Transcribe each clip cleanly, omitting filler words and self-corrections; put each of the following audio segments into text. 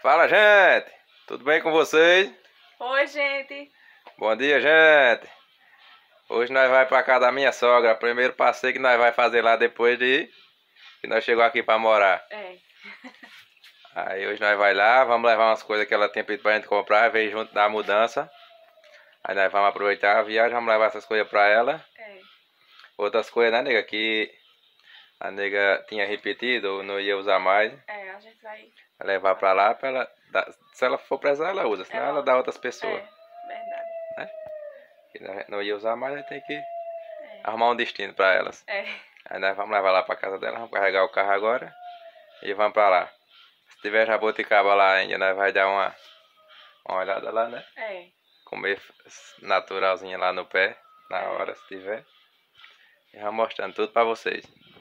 Fala, gente! Tudo bem com vocês? Oi, gente. Bom dia, gente! Hoje nós vamos para casa da minha sogra. Primeiro passeio que nós vamos fazer lá depois de que nós chegamos aqui para morar. Aí hoje nós vamos lá, vamos levar umas coisas que ela tinha pedido pra gente comprar, veio junto da mudança. Aí nós vamos aproveitar a viagem, vamos levar essas coisas pra ela. Outras coisas, né, nega, que a nega tinha repetido ou não ia usar mais. A gente vai Levar pra lá, pra ela dar, se ela for precisar, ela usa, senão ela dá a outras pessoas. Verdade. Né? Que não ia usar mais, aí tem que arrumar um destino pra elas. Aí nós vamos levar lá pra casa dela, vamos carregar o carro agora e vamos pra lá. Se tiver jabuticaba lá ainda, nós vai dar uma olhada lá, né? Comer naturalzinho lá no pé, na hora, se tiver. E vamos mostrando tudo pra vocês.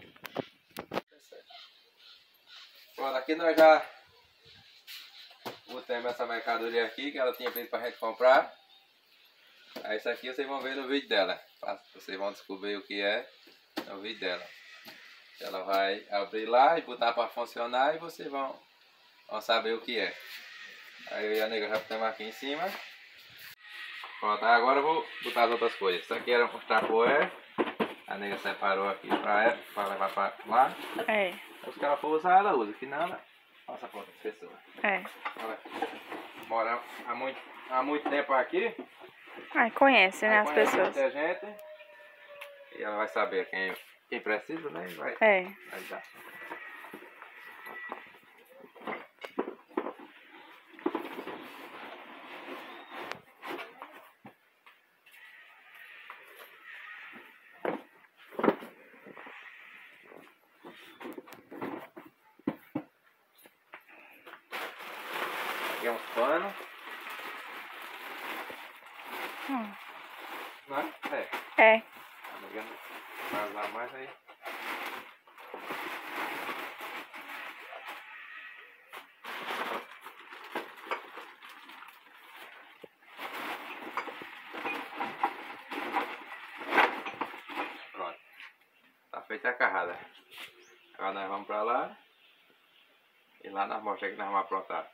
Pronto, aqui nós já botamos essa mercadoria aqui que ela tinha pedido pra gente comprar. Aí isso aqui vocês vão ver no vídeo dela. Vocês vão descobrir o que é no vídeo dela. Ela vai abrir lá e botar pra funcionar e vocês vão saber o que é. Aí eu e a nega já estamos aqui em cima. Pronto, agora eu vou botar as outras coisas. Isso aqui era um tapoé. A nega separou aqui pra levar pra lá. Se ela for usar, ela usa. Se não, ela passa pra outra pessoa. Ela mora há muito tempo aqui. Conhece, né, as Conhece pessoas. muita gente. E ela vai saber quem precisa, né? E vai dar. Aqui é uns panos. Não é? Vai usar mais aí. Pronto. Tá feita a carrada. Agora nós vamos pra lá. E lá nós mostramos que nós vamos aprontar.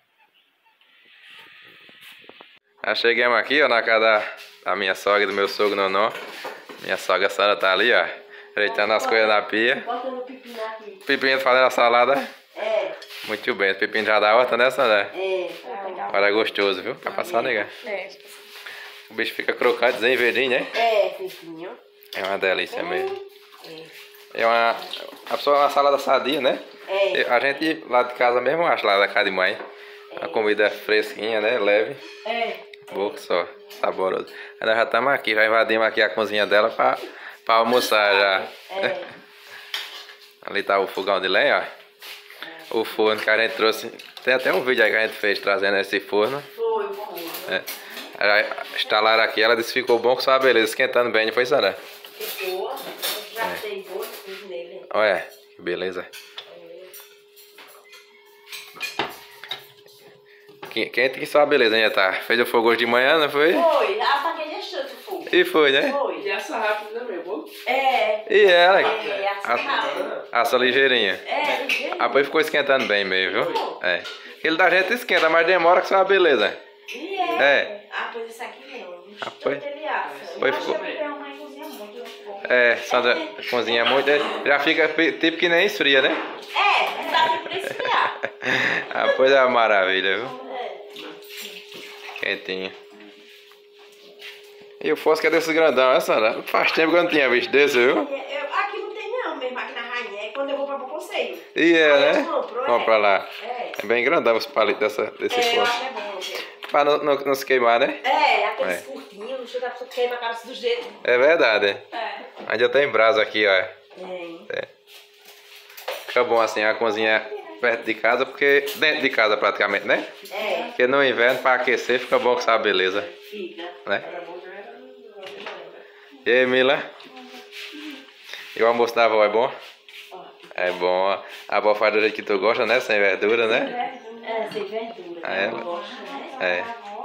Já chegamos aqui, ó, na casa da minha sogra e do meu sogro Nonó. Minha sogra Sandra tá ali, ó, ajeitando as coisas na pia. Botando o pepino aqui. Pepino fazendo a salada. Muito bem, o pepino já dá outra, né, Sandra? Agora é gostoso, viu? Vai passar, nega. O bicho fica crocantezinho, verdinho, né? Pepinho. É uma delícia mesmo. É uma salada sadia, né? A gente lá de casa mesmo acha lá da casa de mãe. A comida é fresquinha, né? Leve. Boa só, saboroso. Aí nós já estamos aqui, já invadimos aqui a cozinha dela para almoçar já. Ali tá o fogão de lenha, ó. O forno que a gente trouxe. Tem até um vídeo aí que a gente fez trazendo esse forno. Instalaram aqui, ela disse que ficou bom com sua beleza, esquentando bem, não foi, Sandra? Ficou, já tem dois nele. Olha, que beleza. Quente que só a beleza ainda tá. Fez o fogo hoje de manhã, não foi? Foi, a faquinha é chance o fogo. E foi, né? Foi. E assa rápido também, bom? E ela? Assa rápido. Assa ligeirinha. Ligeirinho. Depois ficou esquentando bem mesmo, viu? Aquele da gente esquenta, mas demora que só a beleza. Pois isso aqui não. Pois Ele assa. Pois ficou. Minha mãe cozinha muito. Sandra cozinha muito. Já fica tipo que nem esfria, né? Não dá nem pra esfriar. Pois é uma maravilha, viu? Quentinho. E o fósforo é desse grandão, né, Sandra? Faz tempo que eu não tinha visto desse, viu? Aqui não tem não, mesmo aqui na Rainha. É quando eu vou pra Conselho. Né? Compra lá. É bem grandão os palitos desse fósforo. Acho que é bom. Pra não se queimar, né? Aqueles curtinhos, não chega a pessoa queima a cabeça do jeito. É verdade. Ainda tem brasa aqui, ó. Fica bom assim, a cozinha perto de casa, porque dentro de casa praticamente, né? Porque no inverno, para aquecer, fica bom com essa beleza. Fica. Né? E aí, Mila? E o almoço da avó é bom? É bom. A avó faz do jeito que tu gosta, né? Sem verdura, né? Sem verdura. Ela? Gosta, né?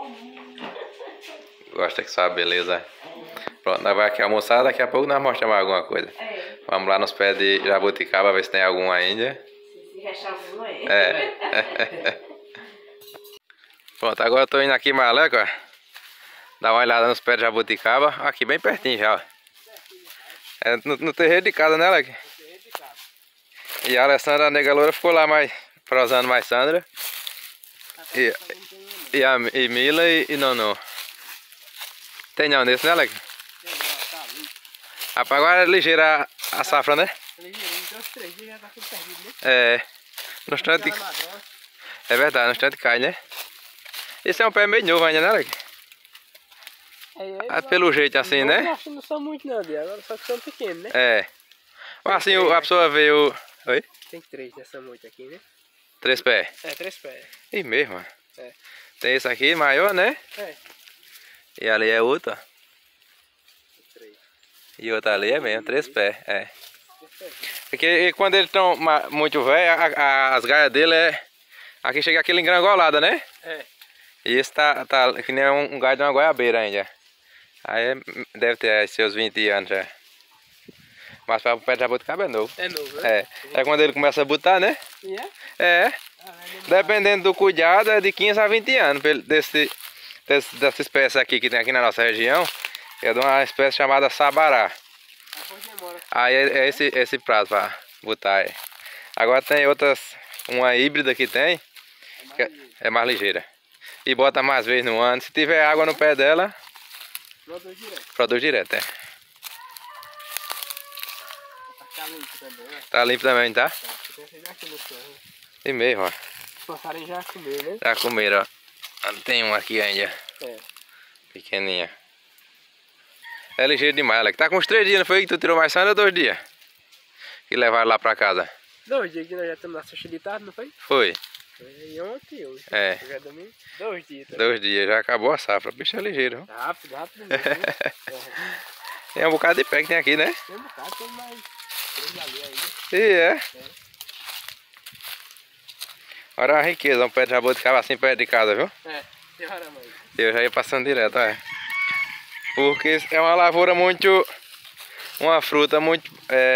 Gosta que só a beleza. Pronto, nós vamos aqui almoçar, daqui a pouco nós mostramos alguma coisa. Vamos lá nos pés de jabuticaba, ver se tem algum ainda. Se restar algum, Pronto, agora eu tô indo aqui em Maleco, ó. Dar uma olhada nos pés de jabuticaba. Aqui bem pertinho já, ó. É no terreiro de casa, né, Leque? No terreiro de casa. E a Alessandra, a nega loura, ficou lá mais prosando mais Sandra. E Mila e Nono. Tem não nesse, né, Leque? Tem, ó, tá ali. Rapaz, agora é ligeira a safra, né? Ligeirinho, 2, 3 dias já tá tudo perdido, né? É. No instante. É verdade, no instante cai, né? Esse é um pé meio novo ainda, né, Leque? Pelo jeito assim, né? Eu acho que não são muito não, agora só que são pequenos, né? É. Assim a pessoa vê o... Oi? Tem 3 nessa moita aqui, né? 3 pés. É, 3 pés. Ih, mesmo. É. Tem esse aqui maior, né? É. E ali é outro, ó. 3. E outro ali é mesmo, 3 pés. É. Porque quando eles estão muito velhos, as gaias dele é... Aqui chega aquele engrangolada, né? É. E esse tá que nem um galho de uma goiabeira ainda. Aí deve ter seus 20 anos já. Mas para o pé de jabuticaba é novo. É novo, né? É quando ele começa a botar, né? E é? É. Dependendo do cuidado, é de 15 a 20 anos dessa espécie aqui que tem aqui na nossa região. É de uma espécie chamada sabará. Aí é esse prazo para botar aí. Agora tem outras, uma híbrida que tem, que é mais ligeira. E bota mais vezes no ano. Se tiver água no pé dela, Produz direto. produz direto, é. Tá limpo também, né? Tá limpo também, tá? Tá. Você já aqui no chão. E mesmo, ó. Os passarinhos já comeram, né? Já comeram, ó. Tem um aqui ainda. É. Pequeninha. É ligeiro demais, Alex. Tá com uns 3 dias, não foi que tu tirou mais Sandra ou 2 dias? Que levaram lá pra casa. 2 dias que nós já estamos na sushi de tarde, não foi? Foi. E ontem hoje. É. Já domingo. 2 dias. Tá? 2 dias, já acabou a safra. O bicho é ligeiro. Rápido, rápido mesmo. Né? Tem um bocado de pé que tem aqui, né? Tem um bocado, tem mais 3 ali ainda. E é. Olha a riqueza, um pé de jabuticaba assim perto de casa, viu? É, tem hora mais. Eu já ia passando direto, é. Porque é uma lavoura muito... Uma fruta muito...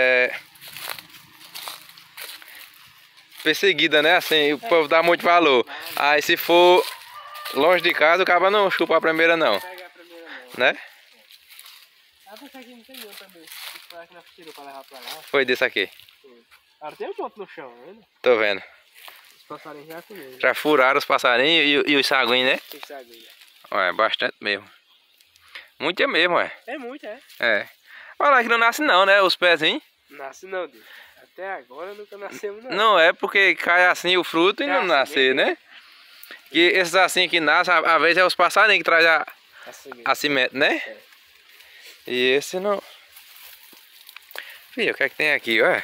perseguida, né? Assim, o povo dá muito valor. Aí se for longe de casa, o cara não chupa a primeira não. Pega a primeira não. Né? Ah, porque aqui não tem nenhum também. Isso que nós tirou pra levar pra lá. Foi desse aqui. Ah, tem um ponto no chão, tá vendo? Tô vendo. Os passarinhos já comeram. Já furaram os passarinhos e os saguinhos, né? Isso aí. Olha, bastante mesmo. Muito é mesmo, é. É muito, é. É. Olha lá que não nasce não, né? Os pezinhos. Nasce não, Deus. Até agora nunca nascemos não. Não é porque cai assim o fruto e não nascer, né? Que esses assim que nascem, às vezes é os passarinhos que trazem a semente, né? É. E esse não. Filha, o que é que tem aqui, ó?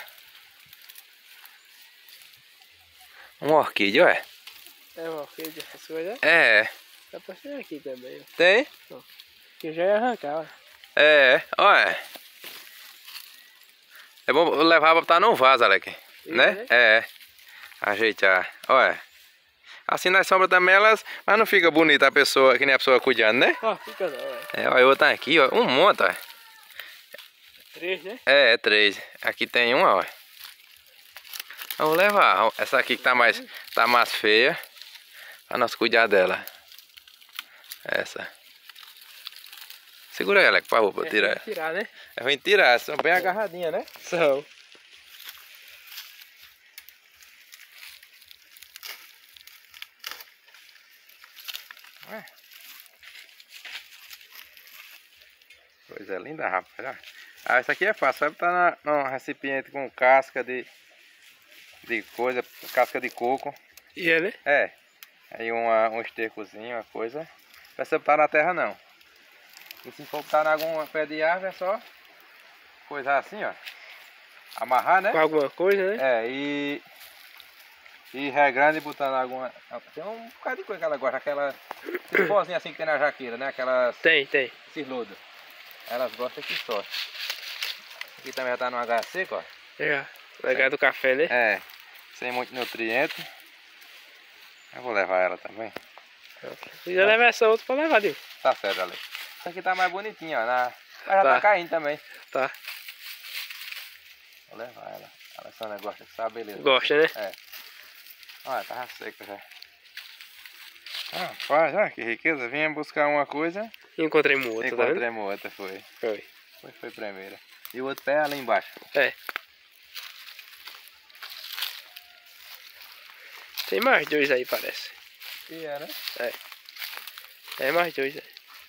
Uma orquídea, ó. É uma orquídea, essas coisas? É. Dá pra ser aqui também, ó. Tem? Que já ia arrancar, ó. É, olha. É bom levar pra botar num vaso, Alec. Né? É. Ajeitar. Olha. Assim nas sombras também elas. Mas não fica bonita a pessoa, que nem a pessoa cuidando, né? Ó, fica não, ó. É, olha, outra aqui, ó. Um monte, ó. 3, né? É 3. Aqui tem uma, ó. Vamos levar. Essa aqui que tá mais feia. Pra nós cuidar dela. Essa. Segura ela, por favor, pra eu tirar ela. Tirar, né? É ruim tirar, são bem agarradinhas, né? São. Coisa linda, rapaz. Ah, essa aqui é fácil. Vai botar num recipiente com casca de coisa, casca de coco. E é, né? É. Aí um estercozinho, uma coisa. Não precisa botar na terra não. E se for botar em algum pé de árvore é só coisar assim, ó. Amarrar, né? Com alguma coisa, né? É, e regrando e botando alguma... Tem um bocado de coisa que ela gosta. Aquela pozinha assim que tem na jaqueira, né? Aquelas... Tem. Cirludo. Elas gostam que só. Aqui também já tá no H seco, ó. Já. Legal do café, né? É. Sem muito nutriente. Eu vou levar ela também. Se quiser levar essa outra, pode levar, Deus. Tá certo, ali. Essa aqui tá mais bonitinha, ó. Mas já tá caindo também. Tá. Vou levar ela. A Alessandra gosta dessa beleza. Gosta, né? É. Olha, tava seca já. Ah, faz, ah, que riqueza. Vinha buscar uma coisa, Encontrei um outro, tá vendo? encontramos outra, foi. Foi. Foi a primeira. E o outro pé ali embaixo. É. Tem mais dois aí, parece. E é, né? É mais dois,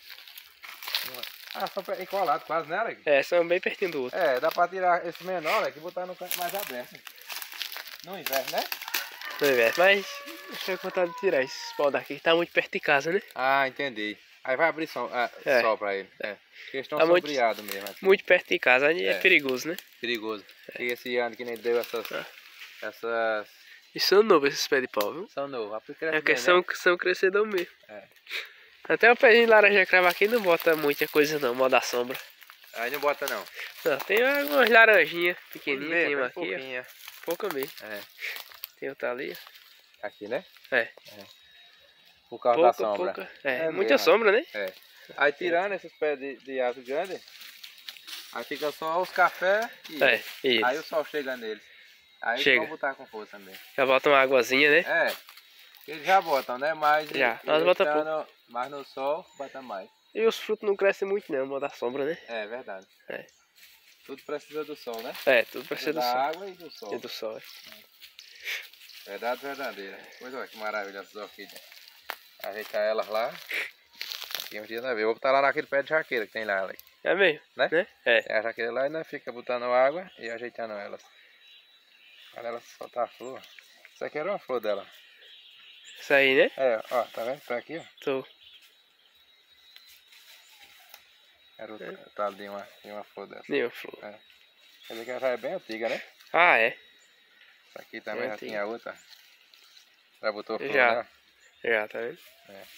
Ah, são encolados quase, né, Alex? É, são bem pertinho do outro. É, dá pra tirar esse menor, Alex, e botar no canto mais aberto. No inverno, né? Não é, mas deixa eu contar de tirar esses pau daqui, que tá muito perto de casa, né? Ah, entendi. Aí vai abrir sol pra ele. É. Porque eles estão Tá muito- sombreados mesmo. Aqui. Muito perto de casa, aí é É. perigoso, né? Perigoso. E esse ano que nem deu essas... Essas... E são novos esses pés de pau, viu? São novos. É que são crescedor mesmo. É. Até o pezinho de laranja cravo aqui não bota muita coisa não, moda sombra. Aí não bota não. Não, tem algumas laranjinhas pequenininhas, tem uma aqui, ó. pouquinha. Pouca mesmo. É. Tem outra ali, ó. Aqui, né? É. Por causa da Pouca, sombra. pouca. É, É muita mesmo. sombra, né? É. Aí tirando esses pés de árvore grande, aí fica só os cafés e É, isso. aí o sol chega neles. Aí Chega. eles vão botar com força também. Já bota uma águazinha, né? É. Eles já botam, né? Mas Já. eles Bota estando mais no sol, bota mais. E os frutos não crescem muito não, moda sombra, né? É verdade. É. Tudo precisa do sol, né? É, tudo precisa do da sol. água e do sol. E do sol, é. Verdade verdadeira. Pois olha que maravilha essas orquídeas. Ajeitar elas lá. Aqui um dia nós vemos. Eu vou botar lá naquele pé de jaqueira que tem lá. Ali. É mesmo? Né? É. Tem a jaqueira lá e nós fica botando água e ajeitando elas. Olha elas soltar a flor. Isso aqui era uma flor dela. Isso aí, né? É, ó, tá vendo? Tá aqui, ó. Tô. Era o tal de uma flor dessa. Nenhuma flor. Quer dizer que ela já é bem antiga, né? Ah, é? Essa aqui também já antiga. tinha outra. Já botou flor, Já. né? Já, tá vendo?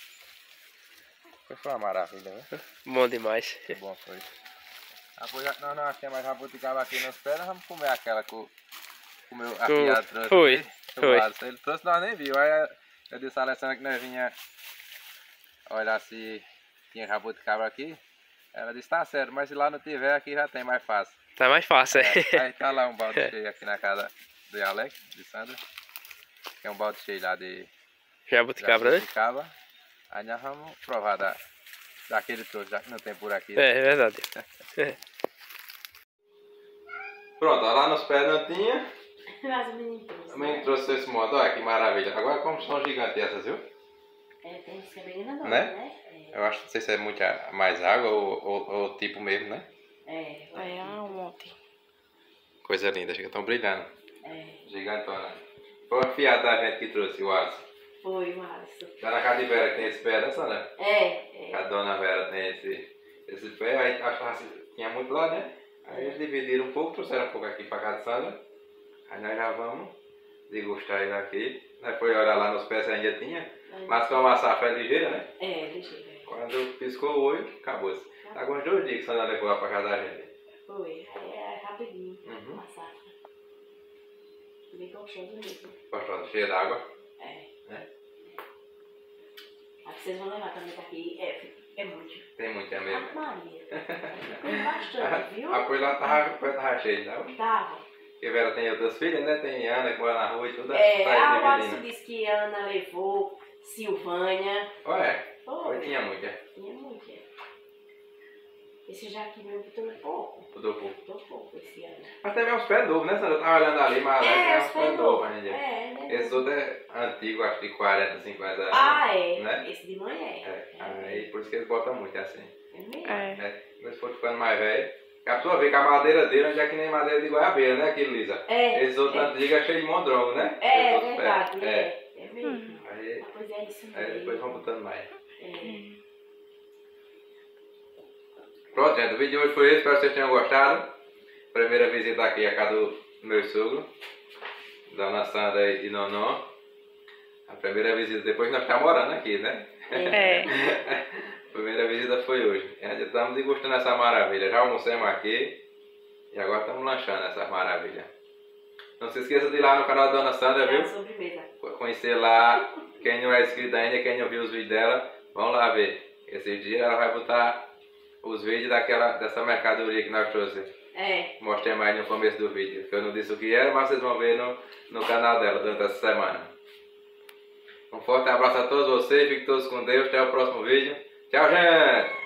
Foi uma maravilha, né? Bom demais. Que bom foi. Ah, pois já, não achei mais jabuticaba aqui nos pés, nós vamos comer aquela que o meu afilhado trouxe. Foi, aqui, do foi. Alisson. Ele trouxe, nós nem viu. Aí eu disse a Alessandra que nós vinha olhar se tinha jabuticaba aqui. Ela disse, tá certo, mas se lá não tiver, aqui já tem mais fácil. Tá mais fácil, é. Aí tá lá um balde cheio aqui na casa do Alex, de Sandra. Que é um balde cheio lá de Jabuticaba, né? jabuticaba. Aí nós vamos provar daquele trouxe, já que não tem por aqui. É verdade. Pronto, ó, lá nos pés não tinha. Mas o menino trouxe. Também trouxe esse modo, olha que maravilha. Agora como são gigantes essas, viu? É, tem que ser bem grandona, Né? né? Eu acho, não sei se é muita mais água ou tipo mesmo, né? É um monte. Coisa linda, chega tão brilhando. É. Gigantona. Foi uma fiada da gente que trouxe o Alisson. Foi o Alisson. Lá na casa de Vera que tem esse pé, né, Sandra? A dona Vera tem esse pé, aí acho que tinha muito lá, né? Aí eles dividiram um pouco, trouxeram um pouco aqui pra casa de Sandra. Aí nós já vamos degustar ele aqui. Nós foi olhar lá nos pés ainda tinha, mas como a safra é ligeira, né? Ligeiro. Quando piscou o olho, acabou-se. Tá com uns 2 dias que Sandra levou lá pra casa da gente. Foi. Aí é rapidinho. Uhum. Passar. Bem gostoso mesmo. Gostoso, cheio d'água. Aqui vocês vão levar também daqui. É muito. Tem muita mesmo. Maria. Tem bastante, viu? A coisa lá tava cheia, não? Tava. Porque Vera tem outras filhas, né? Tem Ana que mora na rua e tudo. O Alisson disse que a Ana levou, Silvânia. Ué, Foi. tinha muita. Tinha muito. Esse já aqui mesmo botou pouco. Tudo pouco. Botou pouco esse ano. Mas também é uns pés novos, né, Sandra? Eu tava olhando ali, mas tem uns pés novos ainda. Né? Esse outro é antigo, acho que 40, 50 anos. Né? Esse de manhã Aí por isso que eles botam muito assim. É mesmo? Né? Mas se for ficando mais velho, a pessoa vê que a madeira dele já é que nem madeira de goiabeira, né, aquilo, Lisa? Esses outros antigos é cheio de mondrongo, né? É Esses outros verdade. pés. É mesmo. Aí, Pois é isso aí mesmo. depois vão botando mais. É. Pronto, gente, o vídeo de hoje foi esse, espero que vocês tenham gostado. Primeira visita aqui à casa do meu sogro, Dona Sandra e Nonó. A primeira visita, depois nós estamos morando aqui, né? A primeira visita foi hoje. E ainda estamos degustando essa maravilha. Já almoçamos aqui e agora estamos lanchando essa maravilha. Não se esqueça de ir lá no canal da Dona Sandra, viu? Sobremesa. Conhecer lá. Quem não é inscrito ainda, quem não viu os vídeos dela, vão lá ver. Esses dias ela vai botar os vídeos dessa mercadoria que nós trouxemos. Mostrei mais no começo do vídeo. Eu não disse o que era, mas vocês vão ver no canal dela durante essa semana. Um forte abraço a todos vocês, fiquem todos com Deus, até o próximo vídeo. Tchau, gente!